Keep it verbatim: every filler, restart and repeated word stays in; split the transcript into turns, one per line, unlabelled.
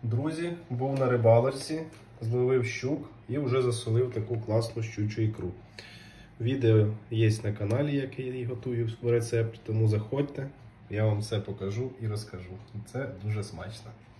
Друзі, був на рибалочці, зловив щук і вже засолив таку класну щучу ікру. Відео є на каналі, як я її готую в рецепт, тому заходьте, я вам все покажу і розкажу. Це дуже смачно.